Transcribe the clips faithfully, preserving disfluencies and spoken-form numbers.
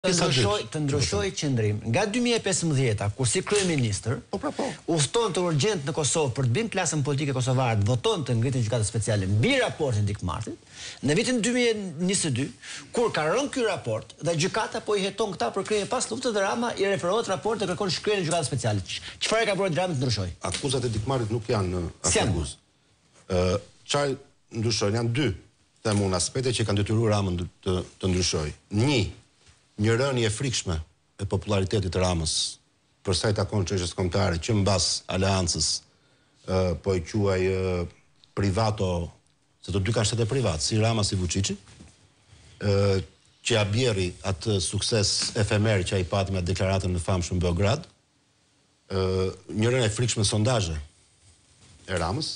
Të ndryshoj qëndrim. Nga dy mijë e pesëmbëdhjetë, kur si kryeministër, udhëtonte urgjent në Kosovë për të bërë klasën politike kosovare, votonte ngritjen e gjykatës speciale mbi raportin Dick Martit, në vitin dy mijë e njëzet e dy, kur ka rënë ky raport dhe gjykata po i heton këta për krye pas luftës dhe Rama i referohet raporti dhe kërkon shkrirjen e gjykatës speciale. Çfarë ka bërë Rama të ndryshoj? Akuzat e Dick Martit nuk janë akuz. Çfarë ndryshojnë? Janë dy, them unë, aspekte që kanë detyruar Ramën të, të ndryshojë. Një, një rënje frikshme e popularitetit të Ramës për sa i takon çështjes kombëtare që mbas aleancës uh, po i quaj uh, privato, se të dy kanë shtete privat, si Rama si Vučići, uh, që ja bjerri atë sukses efemer që ai pati me deklaratën në famshëm në Beograd, uh, një rënje frikshme sondazhe e Ramës,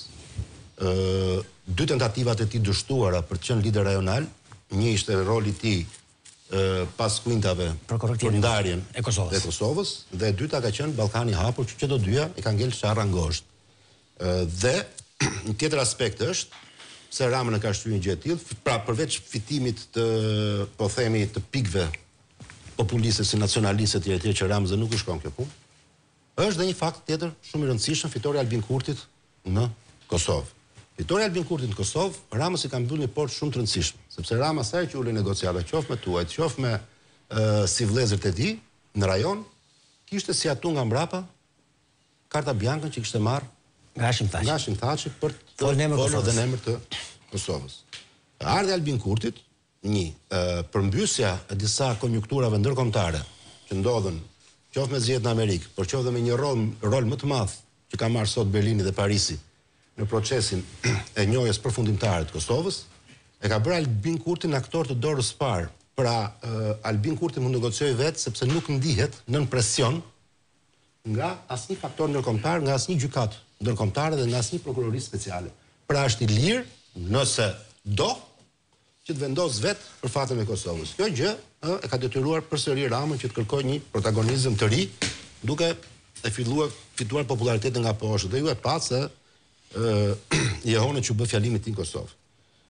uh, dy tentativat e tij dështuara për të qenë lider rajonal, një ishte roli i tij pas kuintave për ndarjen e Kosovës. Dhe Kosovës, dhe e dyta ka qenë Ballkani i hapur, që çdo dyja e kanë ngel sharra ngosht. Dhe një tjetër aspekt është se Rama në ka shtyr një gjë e tillë, pra përveç fitimit të, po themi, të pikëve populiste si nacionaliste etj etj që Ramës nuk i shkon kjo punë, është dhe një fakt tjetër shumë i rëndësishëm, fitoria e Albin Kurtit në Kosovë. Fitoria e Albin Kurtit në Kosovë, Ramës i ka mbyllur një portë shumë të rëndësishme, sepse Rama sa që uli negociata, qoftë me tuajt, qoftë me uh, si vëllezërit e tij në rajon, kishte si atu nga mbrapa karta biankën që kishte marrë nga Hashim Thaçi. Nga Hashim Thaçi për të folur dhe në emër të Kosovës. Ardha e Albin Kurtit, një, uh, përmbysja e disa konjunkturave ndërkombëtare që ndodhen qoftë me zgjedhjet në Amerikë, por qoftë dhe me një rol, rol më të madh që ka marrë sot Berlini dhe Parisi në procesin e njohjes përfundimtare të Kosovës, e ka bërë Albin Kurtin aktor të dorës parë. Pra, uh, Albin Kurti mund negocioj vetë sepse nuk ndihet nën presion nga asnjë faktor ndërkombëtar, nga asnjë gjykatë ndërkombëtare dhe nga asnjë prokurori speciale. Pra është i lirë nëse do që të vendos vetë për fatin e Kosovës. Kjo gjë uh, e ka detyruar përsëri Ramën që të kërkojë një protagonizëm të ri, duke e filluar fituar popularitetin nga poshtë. Dhe ju e patë se uh, jehone që bë fjalimin tim Kosovë.